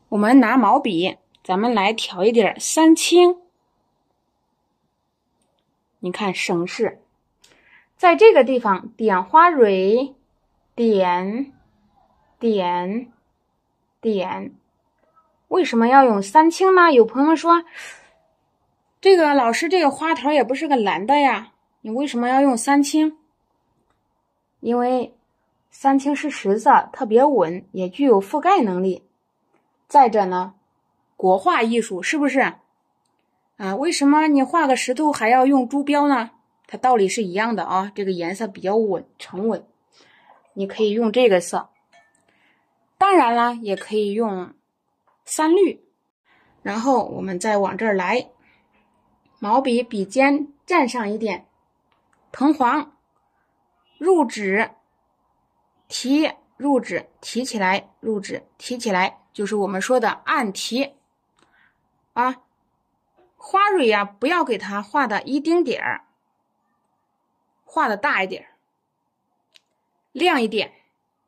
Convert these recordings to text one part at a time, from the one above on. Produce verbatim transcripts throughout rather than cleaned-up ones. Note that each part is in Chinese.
我们拿毛笔，咱们来调一点三青。你看省事，在这个地方点花蕊，点点点。为什么要用三青呢？有朋友们说，这个老师这个花头也不是个蓝的呀，你为什么要用三青？因为三青是实色，特别稳，也具有覆盖能力。再者呢，国画艺术是不是啊？为什么你画个石头还要用朱标呢？它道理是一样的啊，这个颜色比较稳，沉稳，你可以用这个色。当然了，也可以用三绿。然后我们再往这儿来，毛笔笔尖蘸上一点藤黄，入纸提，入纸提起来，入纸提起来，就是我们说的暗提啊。花蕊呀、啊，不要给它画的一丁点儿，画的大一点，亮一点，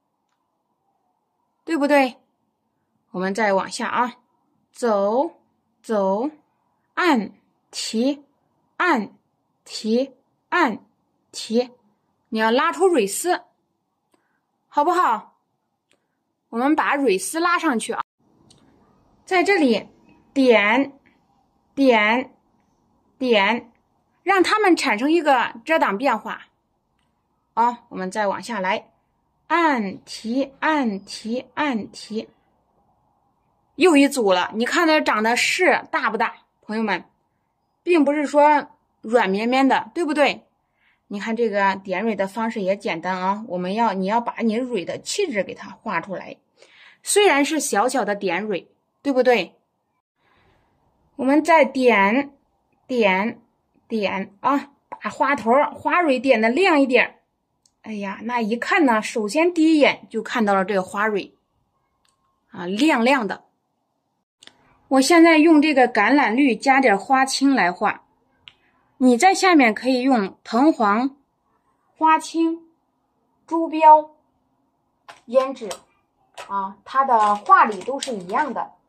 对不对？我们再往下啊，走走，暗提暗提暗提，你要拉出蕊丝，好不好？我们把蕊丝拉上去啊，在这里点点点，让它们产生一个遮挡变化啊。我们再往下来，暗提暗提暗提，又一组了。你看它长得是大不大，朋友们，并不是说软绵绵的，对不对？你看这个点蕊的方式也简单啊，我们要你要把你蕊的气质给它画出来。虽然是小小的点蕊，对不对？我们再点点点啊，把花头花蕊点的亮一点。哎呀，那一看呢，首先第一眼就看到了这个花蕊啊，亮亮的。我现在用这个橄榄绿加点花青来画，你在下面可以用藤黄、花青、朱标、胭脂啊，它的画理都是一样的。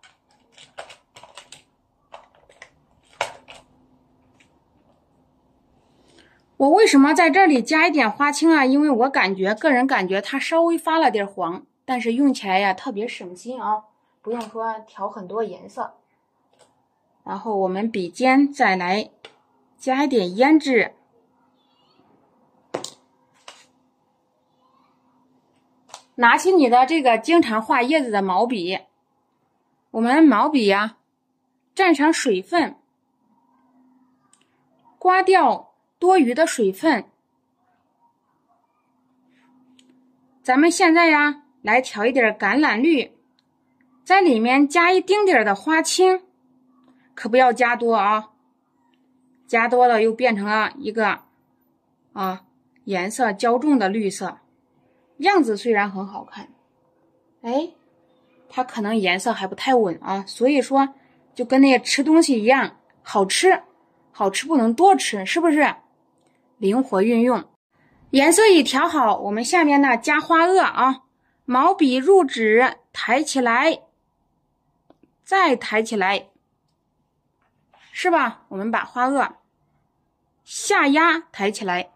我为什么在这里加一点花青啊？因为我感觉个人感觉它稍微发了点黄，但是用起来呀特别省心啊，不用说调很多颜色。然后我们笔尖再来加一点胭脂，拿起你的这个经常画叶子的毛笔，我们毛笔呀、啊、蘸上水分，刮掉多余的水分。咱们现在呀来调一点橄榄绿，在里面加一丁点的花青，可不要加多啊，加多了又变成了一个啊颜色较重的绿色，样子虽然很好看，哎，它可能颜色还不太稳啊，所以说就跟那个吃东西一样，好吃好吃不能多吃，是不是？灵活运用。颜色已调好，我们下面呢加花萼啊，毛笔入纸，抬起来，再抬起来，是吧？我们把花萼下压抬起来，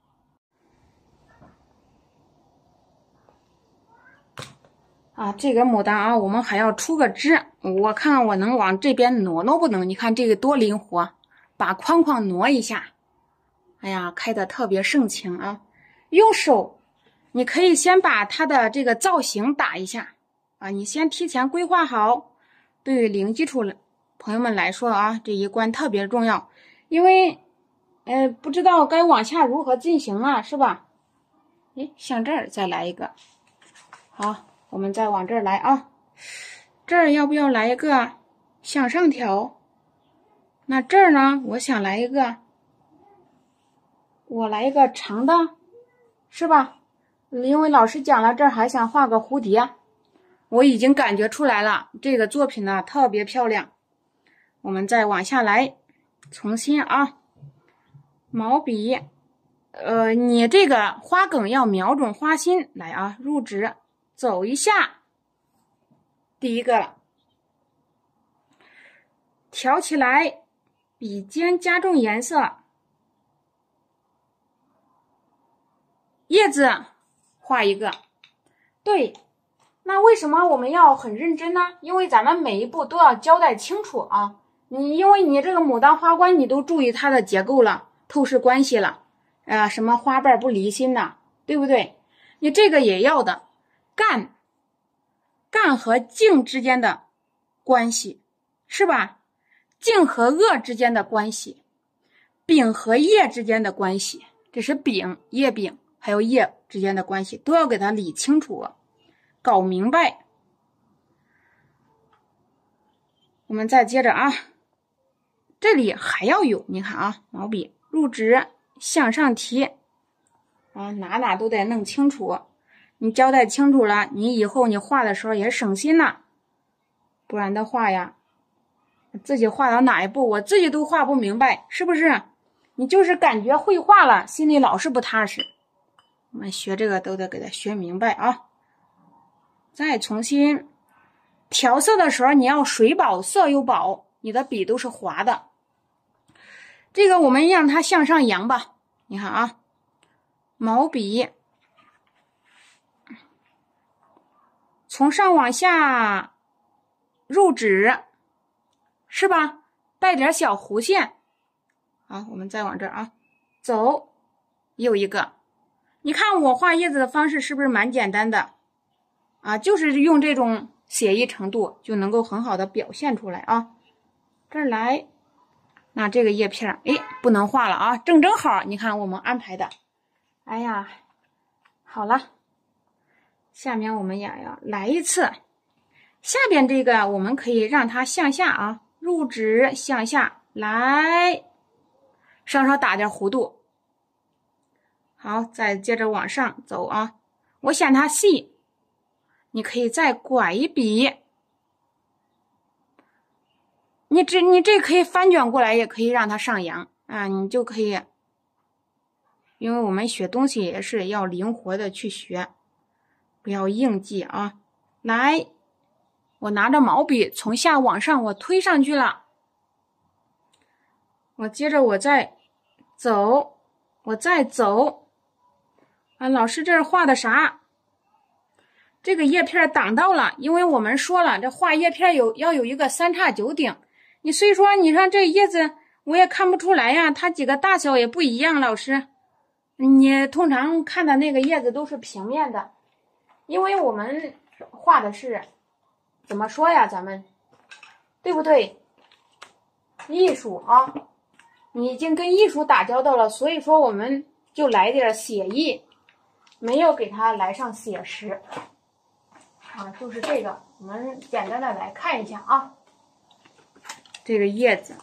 啊，这个牡丹啊，我们还要出个枝，我看看我能往这边挪挪不能？你看这个多灵活，把框框挪一下，哎呀，开得特别盛情啊！用手，你可以先把它的这个造型打一下啊，你先提前规划好。对于零基础朋友们来说啊，这一关特别重要，因为呃不知道该往下如何进行啊，是吧？哎，像这儿再来一个，好，我们再往这儿来啊，这儿要不要来一个向上调？那这儿呢，我想来一个，我来一个长的，是吧？因为老师讲了，这儿还想画个蝴蝶，我已经感觉出来了，这个作品呢特别漂亮。我们再往下来，重新啊，毛笔，呃，你这个花梗要瞄准花心来啊，入纸走一下，第一个了， 挑起来，笔尖加重颜色，叶子画一个。对，那为什么我们要很认真呢？因为咱们每一步都要交代清楚啊。你因为你这个牡丹花冠，你都注意它的结构了，透视关系了，啊，什么花瓣不离心呐，对不对？你这个也要的。干，干和茎之间的关系，是吧？茎和萼之间的关系，柄和叶之间的关系，这是柄、叶柄还有叶之间的关系，都要给它理清楚，搞明白。我们再接着啊，这里还要有，你看啊，毛笔入指向上提啊，哪哪都得弄清楚。你交代清楚了，你以后你画的时候也省心了。不然的话呀，自己画到哪一步，我自己都画不明白，是不是？你就是感觉会画了，心里老是不踏实。我们学这个都得给它学明白啊。再重新调色的时候，你要水饱色又饱，你的笔都是滑的。这个我们让它向上扬吧。你看啊，毛笔从上往下入指，是吧？带点小弧线。好，我们再往这儿啊走，又一个。你看我画叶子的方式是不是蛮简单的啊？就是用这种写意程度就能够很好的表现出来啊。这儿来，那这个叶片哎不能画了啊，正正好，你看我们安排的。哎呀，好了，下面我们也要来一次。下边这个我们可以让它向下啊，入指向下来，稍稍打点弧度。好，再接着往上走啊，我嫌它细，你可以再拐一笔。你这你这可以翻卷过来，也可以让它上扬啊，你就可以。因为我们学东西也是要灵活的去学，不要硬记啊。来，我拿着毛笔从下往上我推上去了，我接着我再走，我再走啊。老师这儿画的啥？这个叶片挡到了，因为我们说了，这画叶片有要有一个三叉九顶。你虽说你看这叶子我也看不出来呀，它几个大小也不一样。老师，你通常看的那个叶子都是平面的，因为我们画的是怎么说呀？咱们对不对？艺术啊，你已经跟艺术打交道了，所以说我们就来点写意，没有给它来上写实啊。就是这个，我们简单的来看一下啊。这个叶子，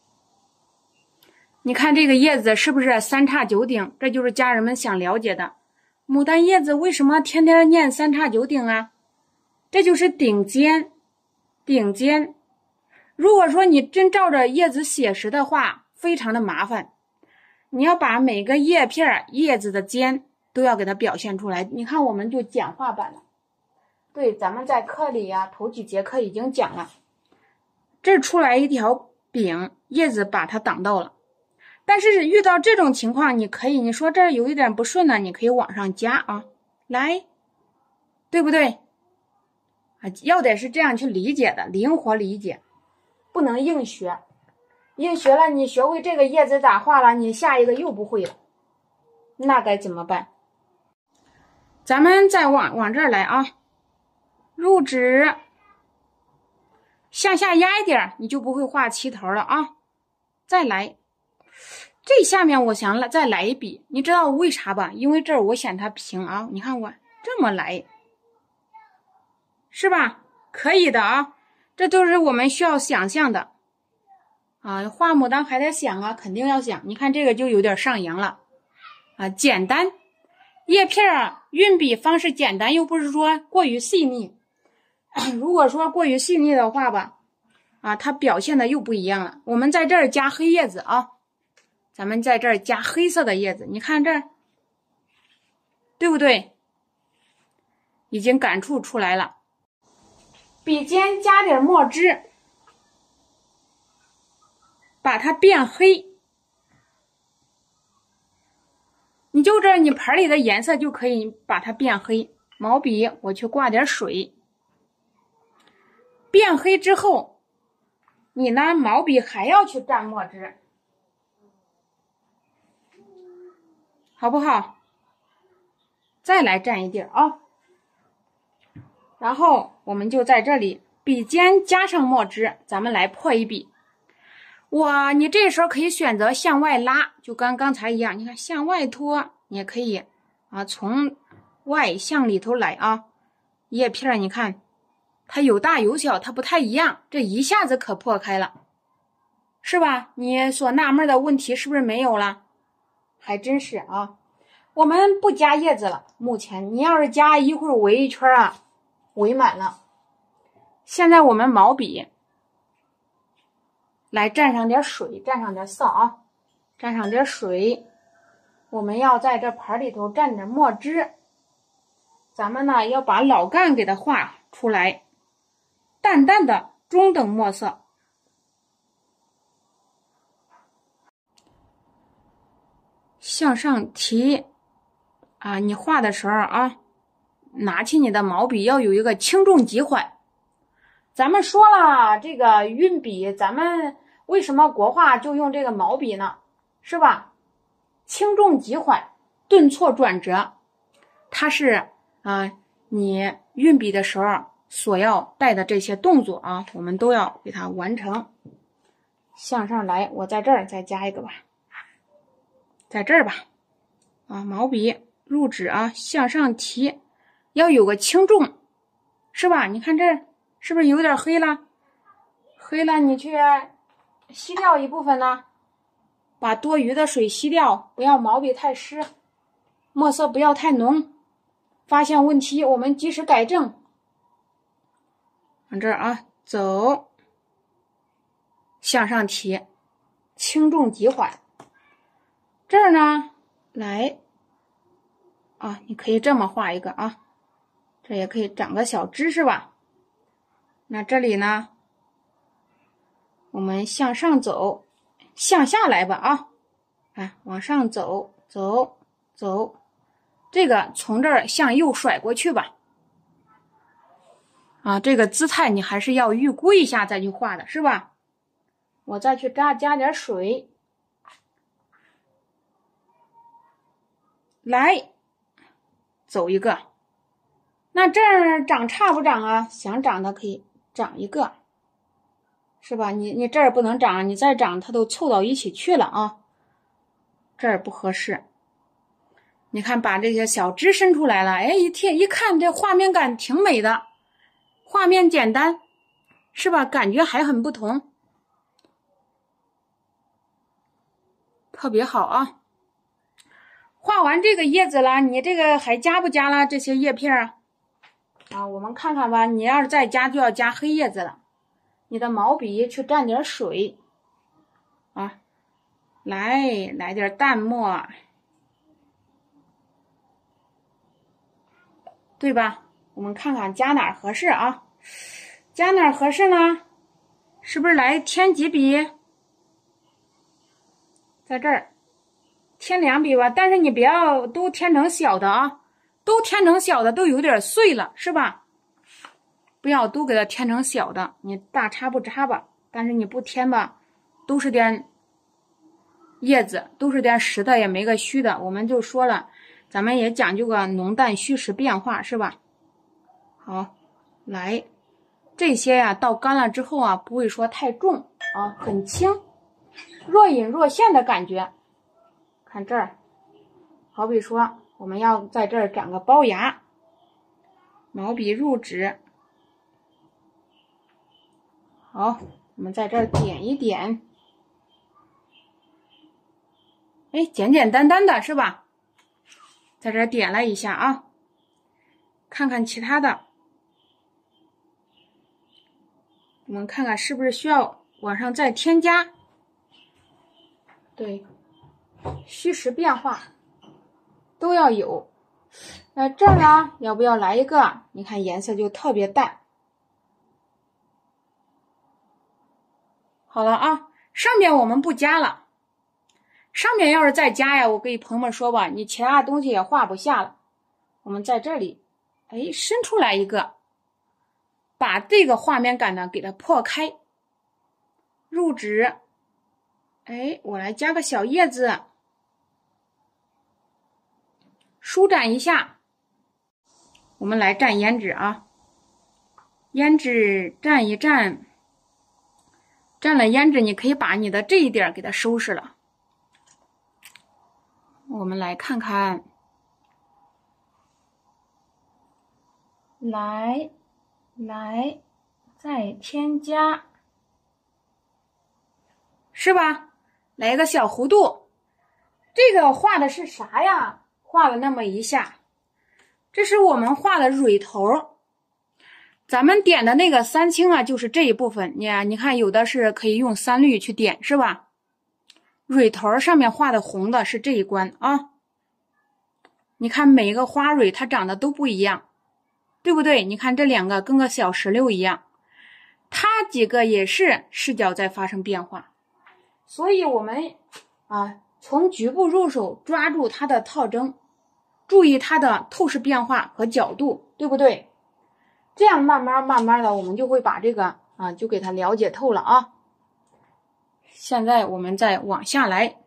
你看这个叶子是不是三叉九顶？这就是家人们想了解的。牡丹叶子为什么天天念三叉九顶啊？这就是顶尖，顶尖。如果说你真照着叶子写实的话，非常的麻烦。你要把每个叶片叶子的尖都要给它表现出来。你看我们就简化版了。对，咱们在课里呀、啊，头几节课已经讲了。这出来一条柄，叶子把它挡到了。但是遇到这种情况，你可以，你说这儿有一点不顺呢，你可以往上加啊，来，对不对？啊，要得是这样去理解的，灵活理解，不能硬学。硬学了，你学会这个叶子咋画了，你下一个又不会了，那该怎么办？咱们再往往这儿来啊，入指。向下压一点，你就不会画齐头了啊！再来，这下面我想再来一笔，你知道为啥吧？因为这儿我嫌它平啊，你看我这么来，是吧？可以的啊，这都是我们需要想象的啊。画牡丹还得想啊，肯定要想。你看这个就有点上扬了啊，简单，叶片啊，运笔方式简单，又不是说过于细腻。如果说过于细腻的话吧，啊，它表现的又不一样了。我们在这儿加黑叶子啊，咱们在这儿加黑色的叶子，你看这儿，对不对？已经感触出来了。笔尖加点墨汁， 把它变黑。你就这你盆里的颜色就可以把它变黑。毛笔我去挂点水，变黑之后，你呢毛笔还要去蘸墨汁，好不好？再来蘸一点啊。然后我们就在这里笔尖加上墨汁，咱们来破一笔。哇，你这时候可以选择向外拉，就跟刚才一样，你看向外拖，你也可以啊，从外向里头来啊。叶片你看它有大有小，它不太一样，这一下子可破开了，是吧？你所纳闷的问题是不是没有了？还真是啊。我们不加叶子了，目前你要是加，一会儿围一圈啊，围满了。现在我们毛笔来蘸上点水，蘸上点色啊，蘸上点水。我们要在这盆里头蘸点墨汁。咱们呢要把老干给它画出来，淡淡的中等墨色。向上提啊，你画的时候啊，拿起你的毛笔要有一个轻重急缓。咱们说了，这个运笔，咱们为什么国画就用这个毛笔呢？是吧？轻重急缓，顿挫转折，它是啊，你运笔的时候所要带的这些动作啊，我们都要给它完成。向上来，我在这儿再加一个吧，在这儿吧，啊，毛笔入纸啊，向上提，要有个轻重，是吧？你看这儿是不是有点黑了？黑了，你去吸掉一部分呢，把多余的水吸掉，不要毛笔太湿，墨色不要太浓。发现问题，我们及时改正。往这儿啊，走，向上提，轻重急缓。这儿呢，来啊，你可以这么画一个啊，这也可以长个小枝是吧？那这里呢，我们向上走，向下来吧啊，哎，往上走，走，走。这个从这儿向右甩过去吧，啊，这个姿态你还是要预估一下再去画的，是吧？我再去加加点水，来走一个。那这儿长差不长啊？想长的可以长一个，是吧？你你这儿不能长，你再长它都凑到一起去了啊，这儿不合适。你看，把这些小枝伸出来了，哎，一贴一看，这画面感挺美的，画面简单，是吧？感觉还很不同，特别好啊！画完这个叶子了，你这个还加不加了这些叶片啊？啊，我们看看吧。你要是再加，就要加黑叶子了。你的毛笔去蘸点水啊，来来点淡墨。对吧？我们看看加哪儿合适啊？加哪儿合适呢？是不是来添几笔？在这儿添两笔吧，但是你不要都添成小的啊，都添成小的都有点碎了，是吧？不要都给它添成小的，你大差不差吧？但是你不添吧，都是点叶子，都是点实的，也没个虚的。我们就说了。咱们也讲究个浓淡虚实变化，是吧？好，来，这些呀、啊、到干了之后啊，不会说太重啊，很轻，若隐若现的感觉。看这儿，好比说我们要在这儿长个龅牙，毛笔入纸，好，我们在这儿点一点，哎，简简单单的是吧？在这儿点了一下啊，看看其他的，我们看看是不是需要往上再添加。对，虚实变化都要有。那这儿呢，要不要来一个？你看颜色就特别淡。好了啊， 上面我们不加了，上面要是再加呀，我跟朋友们说吧，你其他东西也画不下了。我们在这里，哎，伸出来一个，把这个画面感呢给它破开。入纸，哎，我来加个小叶子，舒展一下。我们来蘸胭脂啊，胭脂蘸一蘸，蘸了胭脂，你可以把你的这一点给它收拾了。我们来看看，来，来，再添加，是吧？来个小弧度，这个画的是啥呀？画了那么一下。这是我们画的蕊头，咱们点的那个三青啊，就是这一部分。你啊，你看有的是可以用三绿去点，是吧？蕊头上面画的红的是这一关啊。你看每一个花蕊它长得都不一样，对不对？你看这两个跟个小石榴一样，它几个也是视角在发生变化。所以我们啊，从局部入手，抓住它的特征。注意它的透视变化和角度，对不对？这样慢慢慢慢的，我们就会把这个啊，就给它了解透了啊。现在我们再往下来，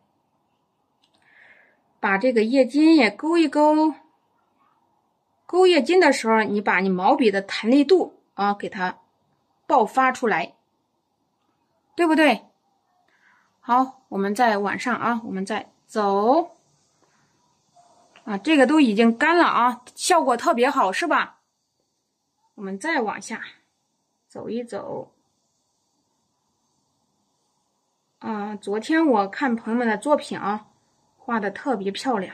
把这个叶筋也勾一勾。勾叶筋的时候，你把你毛笔的弹力度啊，给它爆发出来，对不对？好，我们再往上啊，我们再走。啊，这个都已经干了啊，效果特别好，是吧？我们再往下走一走。啊，昨天我看朋友们的作品啊，画的特别漂亮。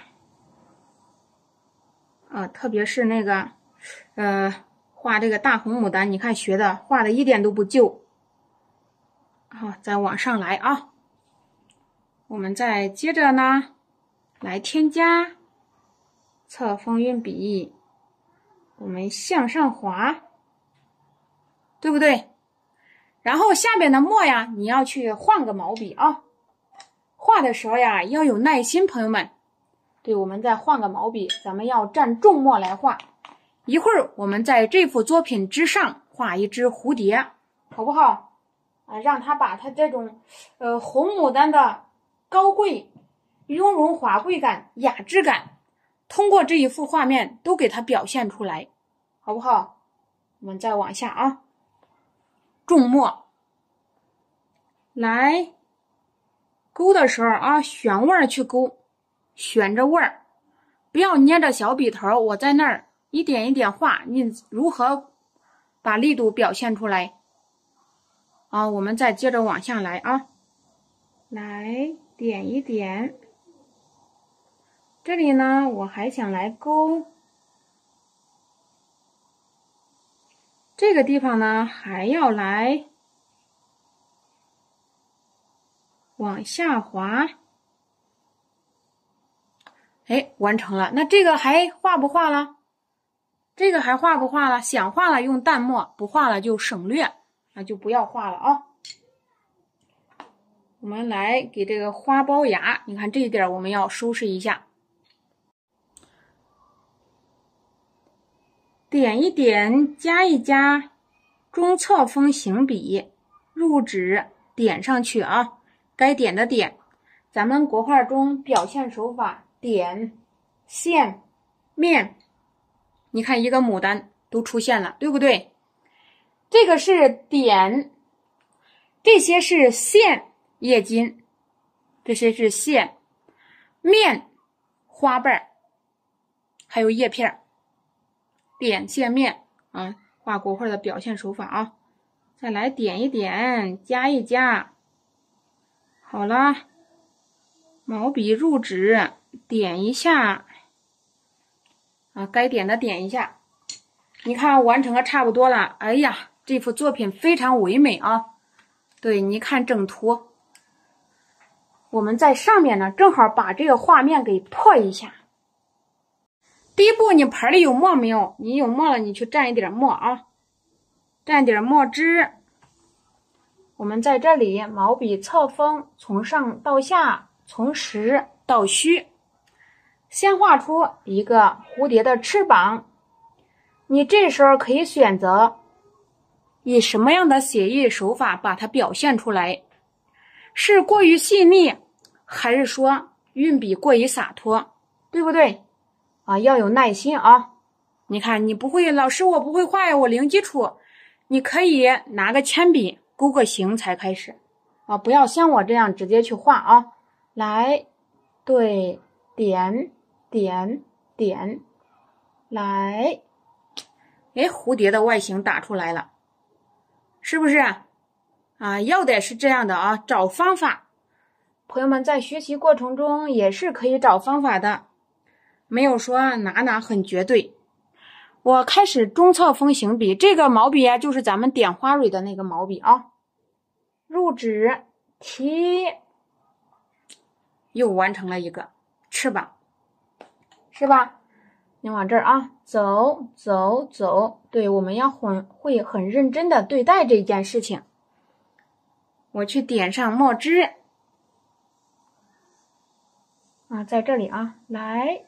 啊，特别是那个，呃，画这个大红牡丹，你看学的画的一点都不旧。好，再往上来啊。我们再接着呢，来添加。侧锋运笔，我们向上滑，对不对？然后下边的墨呀，你要去换个毛笔啊。画的时候呀，要有耐心，朋友们。对，我们再换个毛笔，咱们要蘸重墨来画。一会儿我们在这幅作品之上画一只蝴蝶，好不好？啊，让它把它这种呃红牡丹的高贵、雍容华贵感、雅致感。通过这一幅画面都给它表现出来，好不好？我们再往下啊，重墨，来勾的时候啊，旋味儿去勾，旋着味儿，不要捏着小笔头，我在那儿一点一点画，你如何把力度表现出来？啊，我们再接着往下来啊，来点一点。这里呢，我还想来勾这个地方呢，还要来往下滑。哎，完成了。那这个还画不画了？这个还画不画了？想画了用淡墨，不画了就省略，那就不要画了啊。我们来给这个花苞芽，你看这一点我们要收拾一下。点一点，加一加，中侧锋行笔，入纸点上去啊，该点的点。咱们国画中表现手法，点、线、面，你看一个牡丹都出现了，对不对？这个是点，这些是线叶筋，这些是线、面、花瓣，还有叶片。点线面啊，画国画的表现手法啊，再来点一点，加一加，好了，毛笔入纸，点一下，啊，该点的点一下，你看完成的差不多了，哎呀，这幅作品非常唯美啊！对，你看整图，我们在上面呢，正好把这个画面给破一下。第一步，你盆里有墨没有？你有墨了，你去蘸一点墨啊，蘸点墨汁， 我们在这里毛笔侧锋，从上到下，从实到虚，先画出一个蝴蝶的翅膀。你这时候可以选择以什么样的写意手法把它表现出来，是过于细腻，还是说运笔过于洒脱，对不对啊？要有耐心啊！你看你不会，老师我不会画呀，我零基础，你可以拿个铅笔勾个形才开始啊，不要像我这样直接去画啊。来，对，点点点，来，哎，蝴蝶的外形打出来了，是不是啊？要的是这样的啊，找方法。朋友们在学习过程中也是可以找方法的，没有说哪哪很绝对。我开始中侧锋行笔，这个毛笔啊，就是咱们点花蕊的那个毛笔啊。入指提，又完成了一个翅膀，是吧？你往这儿啊，走走走，对，我们要很会很认真的对待这件事情。我去点上墨汁啊，在这里啊，来，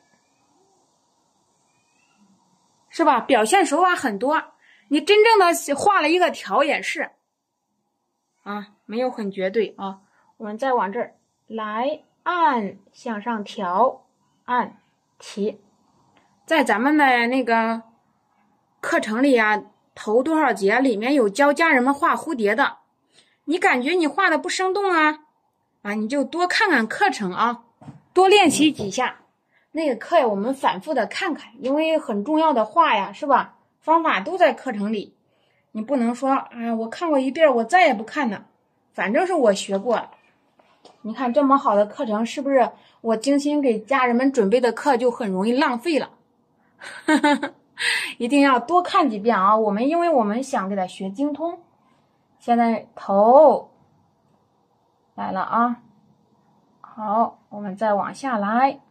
是吧？表现手法很多，你真正的画了一个条也是啊，没有很绝对啊。我们再往这儿来，按向上调，按提。在咱们的那个课程里啊，头多少节里面有教家人们画蝴蝶的，你感觉你画的不生动啊，啊，你就多看看课程啊，多练习几下。那个课呀，我们反复的看看，因为很重要的话呀，是吧？方法都在课程里，你不能说啊，我看过一遍，我再也不看了，反正是我学过了。你看这么好的课程，是不是我精心给家人们准备的课就很容易浪费了？一定要多看几遍啊！我们因为我们想给它学精通。现在头来了啊，好，我们再往下来，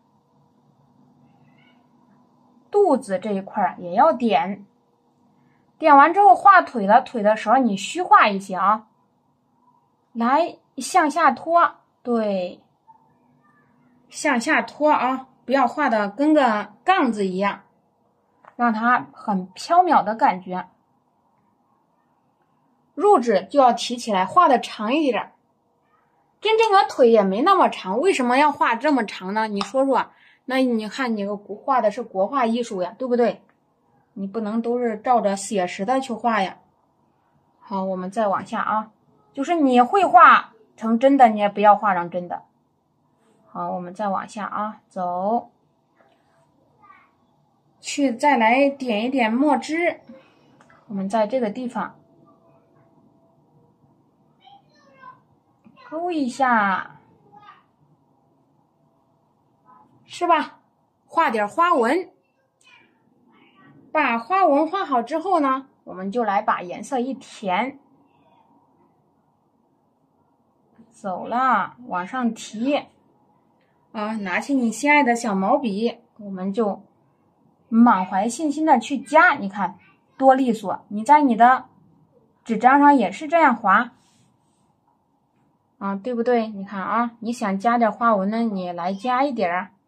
肚子这一块也要点，点完之后画腿了，腿的时候你虚画一些啊，来向下拖，对，向下拖啊，不要画的跟个杠子一样，让它很飘渺的感觉。入指就要提起来，画的长一点。真正的腿也没那么长，为什么要画这么长呢？你说说。那你看你画的是国画艺术呀，对不对？你不能都是照着写实的去画呀。好，我们再往下啊，就是你会画成真的，你也不要画成真的。好，我们再往下啊，走。去再来点一点墨汁，我们在这个地方勾一下，是吧？画点花纹。把花纹画好之后呢，我们就来把颜色一填。走了，往上提啊，拿起你心爱的小毛笔，我们就满怀信心的去加，你看多利索。你在你的纸张上也是这样划啊，对不对？你看啊，你想加点花纹呢，你来加一点儿，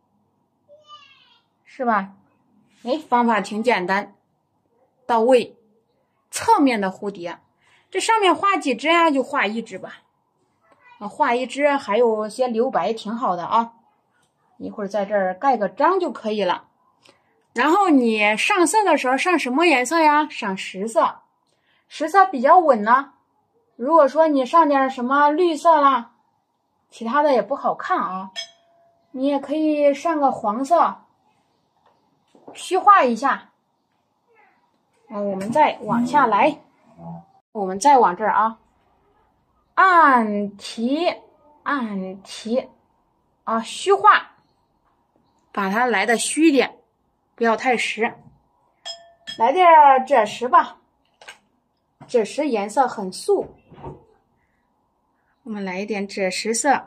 是吧？哎，方法挺简单，到位。侧面的蝴蝶，这上面画几只呀？就画一只吧。啊，画一只，还有些留白，挺好的啊。一会儿在这儿盖个章就可以了。然后你上色的时候上什么颜色呀？上实色，实色比较稳呢。如果说你上点什么绿色啦，其他的也不好看啊。你也可以上个黄色，虚画一下。啊，我们再往下来，我们再往这儿啊，按提按提啊，虚画，把它来的虚一点，不要太实。来点赭石吧，赭石颜色很素，我们来一点赭石色，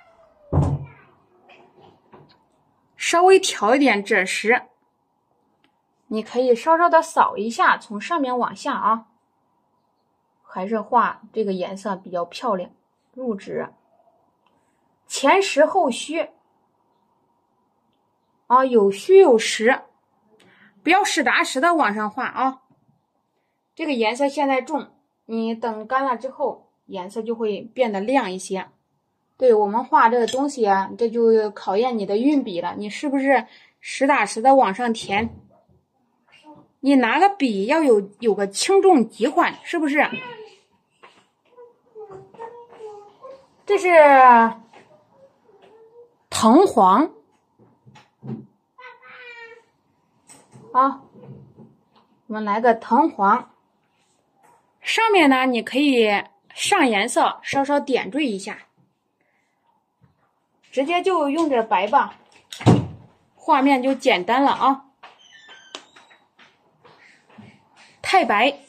稍微调一点赭石。你可以稍稍的扫一下，从上面往下啊， 还是画这个颜色比较漂亮。入纸，前实后虚啊，有虚有实，不要实打实的往上画啊。这个颜色现在重，你等干了之后，颜色就会变得亮一些。对，我们画这个东西啊，这就考验你的运笔了，你是不是实打实的往上填？你拿个笔要有有个轻重急缓，是不是？这是藤黄啊，我们来个藤黄。上面呢，你可以上颜色，稍稍点缀一下，直接就用点白吧，画面就简单了啊。太白，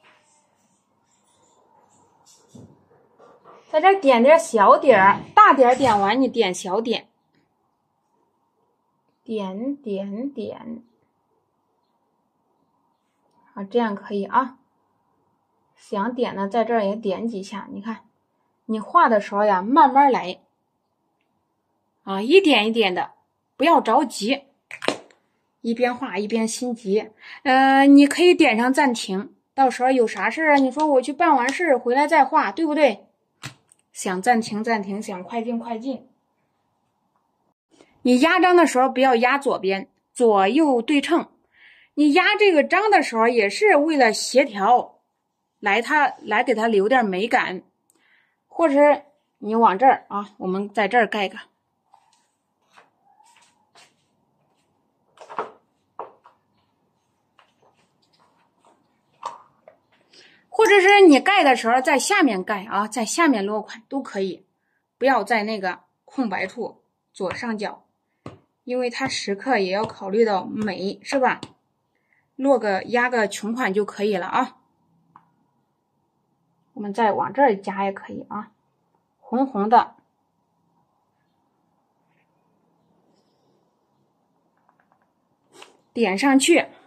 在这点点小点，大点点完你点小点，点点点，好，这样可以啊。想点呢，在这儿也点几下。你看，你画的时候呀，慢慢来啊，一点一点的，不要着急，一边画一边心急。呃，你可以点上暂停，到时候有啥事啊，你说我去办完事回来再画，对不对？想暂停暂停，想快进快进。你压章的时候不要压左边，左右对称。你压这个章的时候也是为了协调，来它来给它留点美感。或者是你往这儿啊，我们在这儿盖个。或者是你盖的时候在下面盖啊，在下面落款都可以，不要在那个空白处左上角，因为它时刻也要考虑到美，是吧？落个压个穷款就可以了啊。我们再往这儿加也可以啊，红红的，点上去。